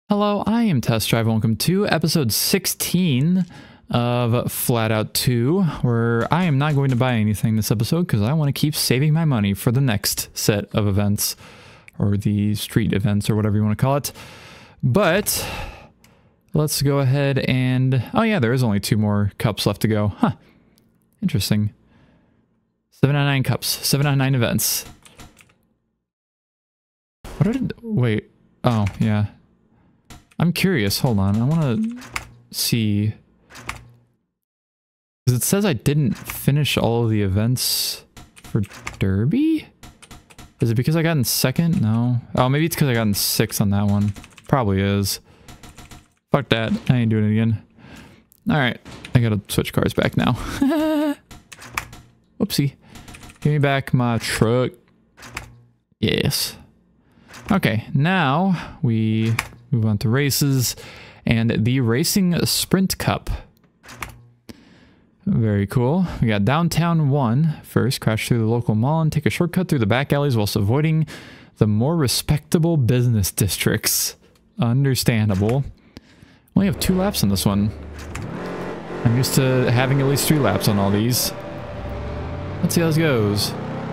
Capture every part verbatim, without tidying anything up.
Hello, I am Test Drive. Welcome to episode sixteen of FlatOut two, where I am not going to buy anything this episode because I want to keep saving my money for the next set of events, or the street events, or whatever you want to call it. But let's go ahead and... oh yeah, there is only two more cups left to go. Huh. Interesting. seven ninety-nine cups. seven ninety-nine events. What did... wait. Oh, yeah. I'm curious. Hold on. I want to see. Because it says I didn't finish all of the events for Derby? Is it because I got in second? No. Oh, maybe it's because I got in sixth on that one. Probably is. Fuck that. I ain't doing it again. Alright. I gotta switch cars back now. Whoopsie. Give me back my truck. Yes. Okay. Now we... move on to races and the Racing Sprint Cup. Very cool. We got Downtown one first. Crash through the local mall and take a shortcut through the back alleys whilst avoiding the more respectable business districts. Understandable. Only have two laps on this one. I'm used to having at least three laps on all these. Let's see how this goes.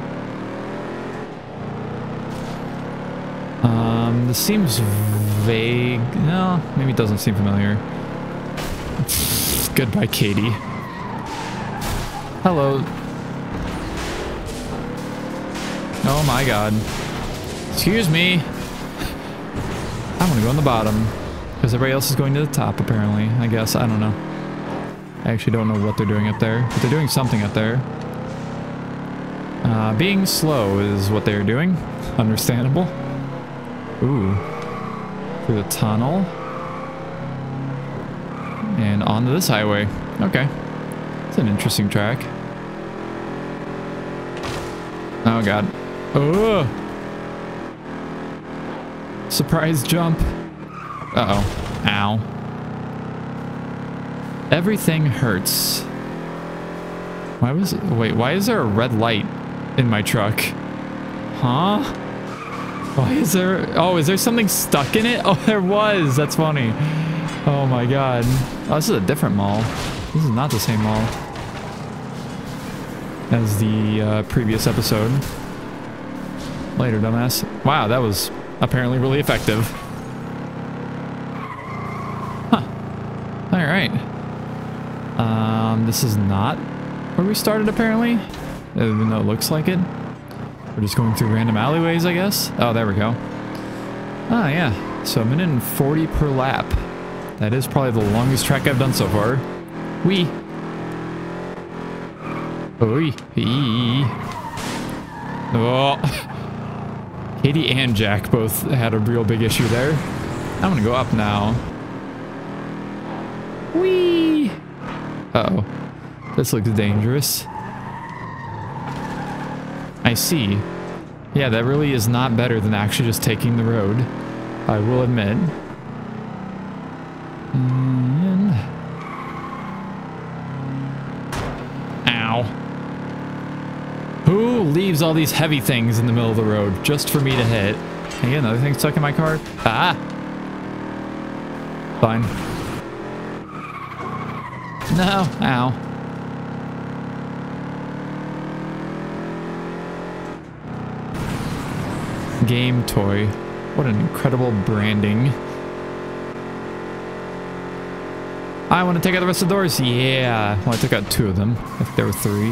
Um, this seems vague. No, maybe it doesn't seem familiar. Goodbye, Katie. Hello. Oh my god. Excuse me. I want to go on the bottom. Because everybody else is going to the top, apparently. I guess. I don't know. I actually don't know what they're doing up there. But they're doing something up there. Uh, being slow is what they're doing. Understandable. Ooh. Through the tunnel. And onto this highway. Okay. It's an interesting track. Oh god. Oh! Surprise jump. Uh-oh. Ow. Everything hurts. Why was it? Wait, why is there a red light in my truck? Huh? Why is there... oh, is there something stuck in it? Oh, there was. That's funny. Oh my god. Oh, this is a different mall. This is not the same mall as the uh, previous episode. Later, dumbass. Wow, that was apparently really effective. Huh. Alright. Um, this is not where we started, apparently. Even though it looks like it. We're just going through random alleyways, I guess. Oh, there we go. Ah, yeah. So a minute and forty per lap. That is probably the longest track I've done so far. Wee. Oi. Eee. Oh. Katie and Jack both had a real big issue there. I'm gonna go up now. Wee. Uh-oh. This looks dangerous. I see. Yeah, that really is not better than actually just taking the road. I will admit. And... ow. Who leaves all these heavy things in the middle of the road just for me to hit? Can I get another thing stuck in my car? Ah! Fine. No. Ow. Game toy. What an incredible branding. I want to take out the rest of the doors. Yeah. Well, I took out two of them. I think there were three.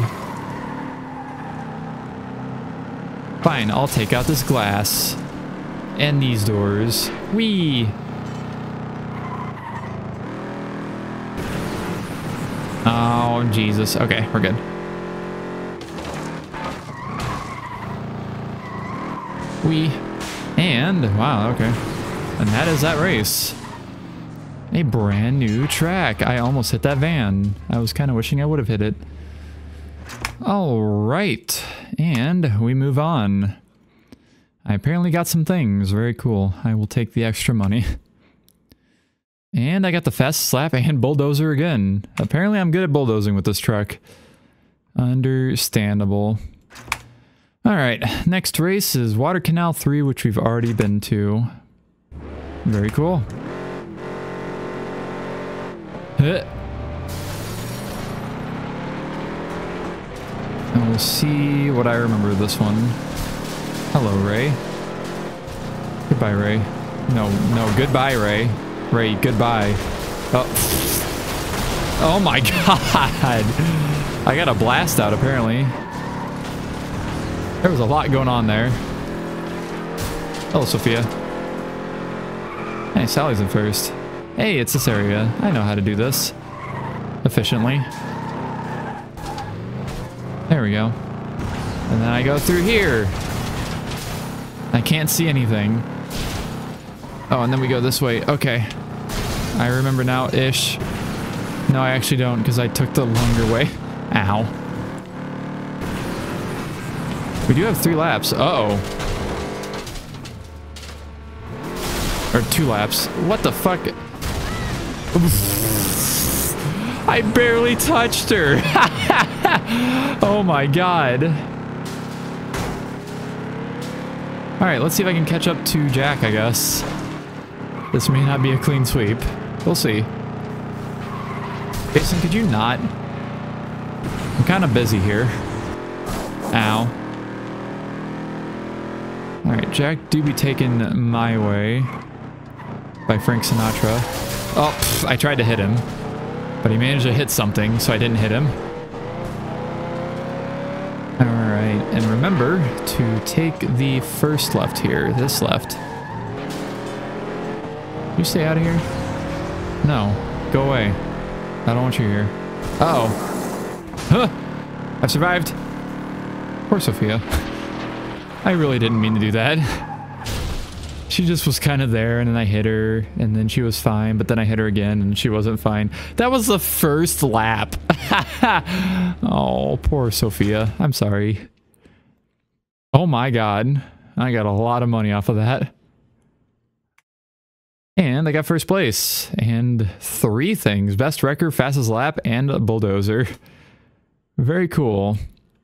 Fine, I'll take out this glass. And these doors. Whee! Oh, Jesus. Okay, we're good. We and wow, okay, and that is that race. A brand new track. I almost hit that van. I was kind of wishing I would have hit it. All right, and we move on. I apparently got some things. Very cool. I will take the extra money. And I got the fast slap and bulldozer again. Apparently I'm good at bulldozing with this truck. Understandable. Alright, next race is Water Canal three, which we've already been to. Very cool. Huh. And we'll see what I remember of this one. Hello, Ray. Goodbye, Ray. No, no, goodbye, Ray. Ray, goodbye. Oh. Oh my god. I got a blast out, apparently. There was a lot going on there. Hello, Sophia. Hey, Sally's in first. Hey, it's this area. I know how to do this efficiently. There we go. And then I go through here. I can't see anything. Oh, and then we go this way. Okay. I remember now, ish. No, I actually don't, because I took the longer way. Ow. We do have three laps. Uh-oh. Or two laps. What the fuck? I barely touched her. Oh my god. Alright, let's see if I can catch up to Jack, I guess. This may not be a clean sweep. We'll see. Jason, could you not? I'm kind of busy here. Ow. Alright, Jack do be taken my way by Frank Sinatra. Oh, pff, I tried to hit him, but he managed to hit something, so I didn't hit him. Alright, and remember to take the first left here, this left. You stay out of here? No, go away. I don't want you here. Uh oh. Huh! I've survived. Poor Sophia. I really didn't mean to do that. She just was kind of there, and then I hit her, and then she was fine, but then I hit her again, and she wasn't fine. That was the first lap. Oh, poor Sophia. I'm sorry. Oh my god. I got a lot of money off of that. And I got first place. And three things. Best wrecker, fastest lap, and a bulldozer. Very cool.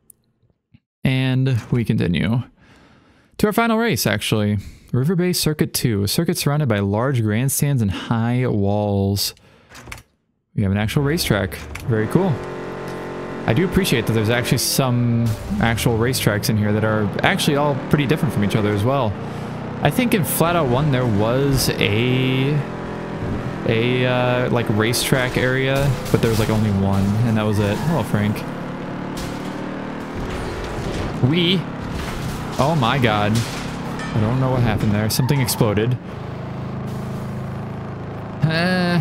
And we continue to our final race, actually. River Bay Circuit two. A circuit surrounded by large grandstands and high walls. We have an actual racetrack. Very cool. I do appreciate that there's actually some actual racetracks in here that are actually all pretty different from each other as well. I think in FlatOut one there was a a uh, like racetrack area, but there was like only one, and that was it. Hello, Frank. We. Oh my god. I don't know what happened there. Something exploded. Uh.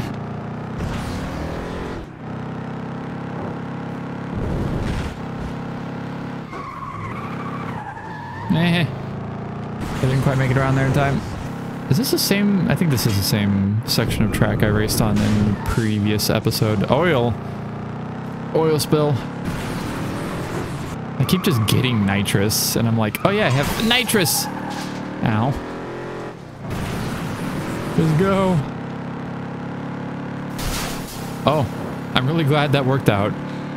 Eh. I didn't quite make it around there in time. Is this the same? I think this is the same section of track I raced on in the previous episode. Oil. Oil spill. I keep just getting nitrous, and I'm like, oh yeah, I have nitrous! Ow. Just go. Oh, I'm really glad that worked out.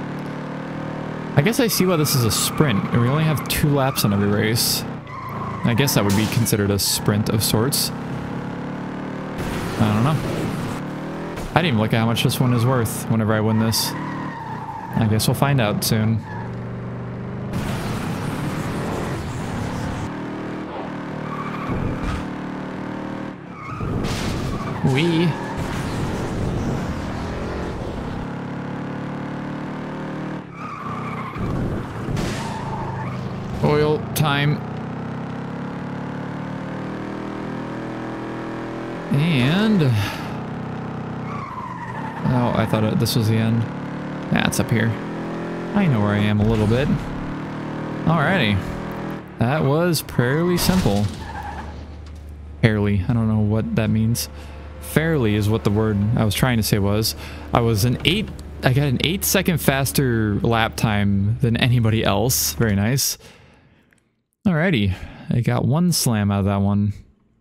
I guess I see why this is a sprint, and we only have two laps on every race. I guess that would be considered a sprint of sorts. I don't know. I didn't even look at how much this one is worth whenever I win this. I guess we'll find out soon. We. Oil time. And... oh, I thought it, this was the end. Yeah, it's up here. I know where I am a little bit. Alrighty. That was fairly simple. Fairly. I don't know what that means. Fairly is what the word I was trying to say was. I was an eight... I got an eight second faster lap time than anybody else. Very nice. Alrighty. I got one slam out of that one.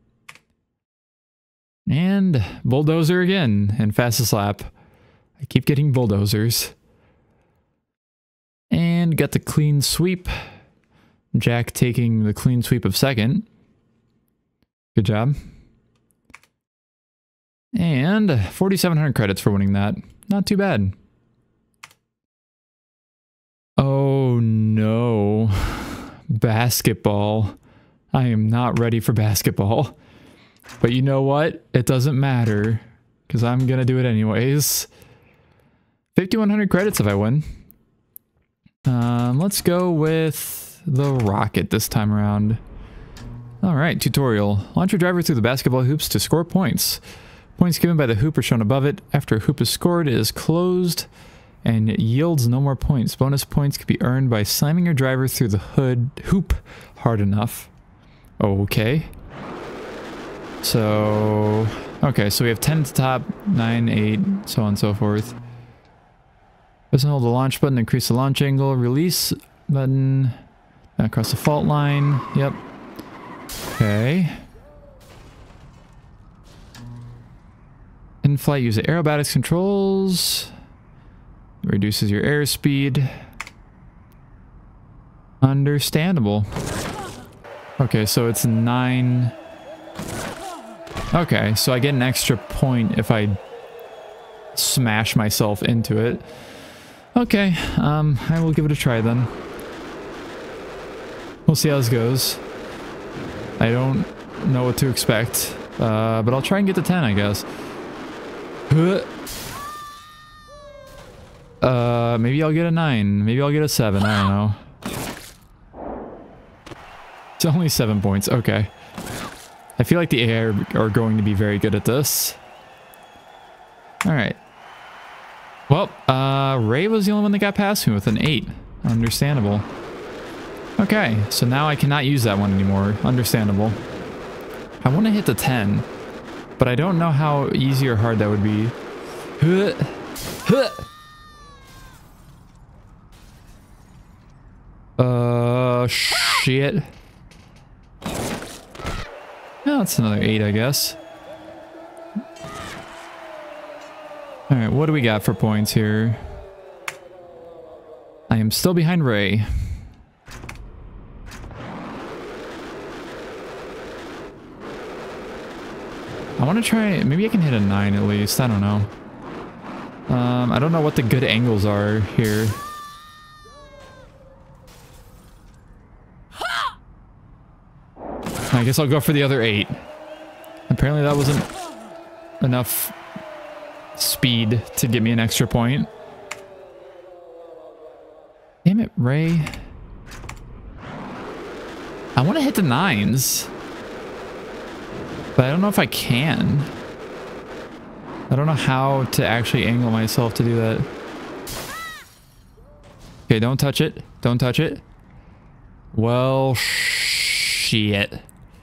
And bulldozer again, and fastest lap. I keep getting bulldozers. And got the clean sweep. Jack taking the clean sweep of second. Good job. And forty-seven hundred credits for winning that. Not too bad. Oh no. Basketball. I am not ready for basketball. But you know what? It doesn't matter. Because I'm going to do it anyways. fifty-one hundred credits if I win. Um, let's go with the rocket this time around. Alright, tutorial. Launch your driver through the basketball hoops to score points. Points given by the hoop are shown above it. After a hoop is scored, it is closed and yields no more points. Bonus points can be earned by slamming your driver through the hood hoop hard enough. Okay. So... Okay, so we have ten to top, nine, eight, so on and so forth. Doesn't hold the launch button, increase the launch angle, release button, across the fault line, yep. Okay. In flight, use the aerobatics controls. Reduces your airspeed. Understandable. Okay, so it's nine. Okay, so I get an extra point if I smash myself into it. Okay, um, I will give it a try then. We'll see how this goes. I don't know what to expect, uh, but I'll try and get to ten, I guess. Uh, maybe I'll get a nine. Maybe I'll get a seven. I don't know. It's only seven points. Okay. I feel like the A I are going to be very good at this. Alright. Well, uh, Ray was the only one that got past me with an eight. Understandable. Okay, so now I cannot use that one anymore. Understandable. I want to hit the ten, but I don't know how easy or hard that would be. Uh, shit. Oh, that's another eight, I guess. Alright, what do we got for points here? I am still behind Ray. I want to try... Maybe I can hit a nine at least. I don't know. Um, I don't know what the good angles are here. I guess I'll go for the other eight. Apparently that wasn't enough speed to get me an extra point. Damn it, Ray. I want to hit the nines. But I don't know if I can. I don't know how to actually angle myself to do that. Okay, don't touch it. Don't touch it. Well, shit.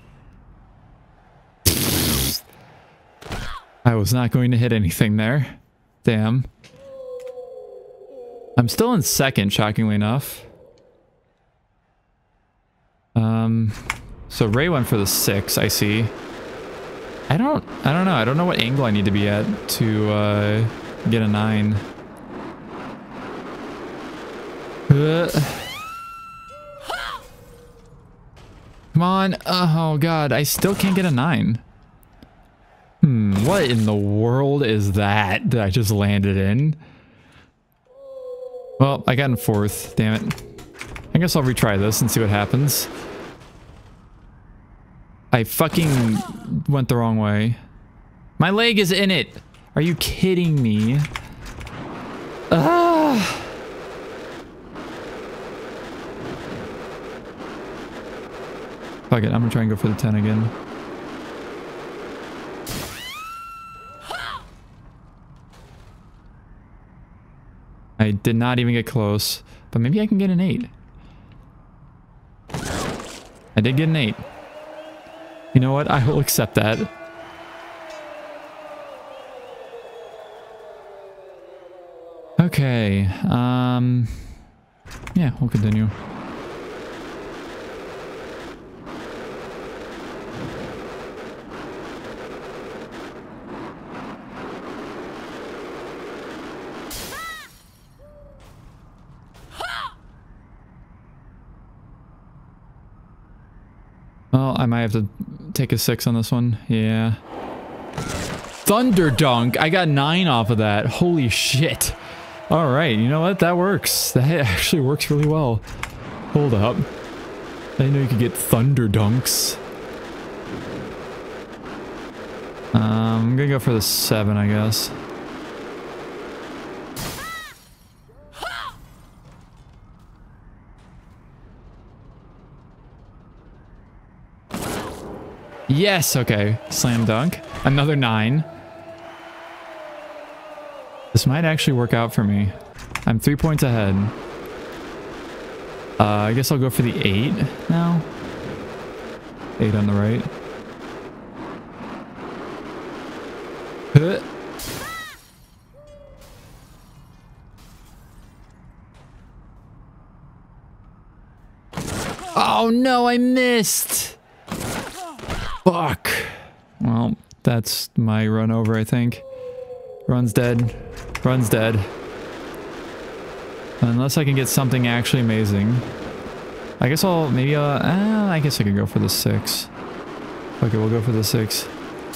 I was not going to hit anything there. Damn. I'm still in second, shockingly enough. Um, so Ray went for the six, I see. I don't, I don't know. I don't know what angle I need to be at to uh, get a nine. Uh. Come on. Oh, God. I still can't get a nine. Hmm, what in the world is that that I just landed in? Well, I got in fourth. Damn it. I guess I'll retry this and see what happens. I fucking went the wrong way. My leg is in it. Are you kidding me? Ah! Fuck it, I'm gonna try and go for the ten again. I did not even get close, but maybe I can get an eight. I did get an eight. You know what? I will accept that. Okay. Um, yeah, we'll continue. Well, I might have to take a six on this one. Yeah. Thunder Dunk. I got nine off of that. Holy shit. All right, you know what? That works. That actually works really well. Hold up. I didn't know you could get Thunder Dunks. Um, I'm gonna go for the seven, I guess. Yes, okay. Slam dunk. Another nine. This might actually work out for me. I'm three points ahead. Uh, I guess I'll go for the eight now. Eight on the right. Huh. Oh no, I missed! Fuck. Well, that's my run over, I think. Run's dead. Run's dead. Unless I can get something actually amazing. I guess I'll maybe, uh, uh I guess I could go for the six. Okay, we'll go for the six.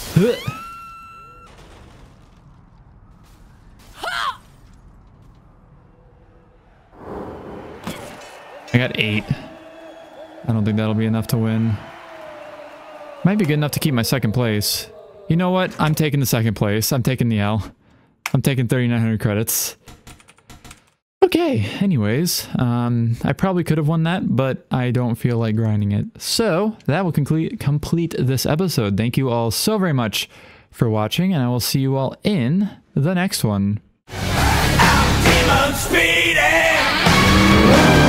I got eight. I don't think that'll be enough to win. Might be good enough to keep my second place. You know what? I'm taking the second place. I'm taking the L. I'm taking thirty-nine hundred credits. Okay, anyways, um, I probably could have won that, but I don't feel like grinding it. So, that will complete, complete this episode. Thank you all so very much for watching, and I will see you all in the next one. Out, demon speeding!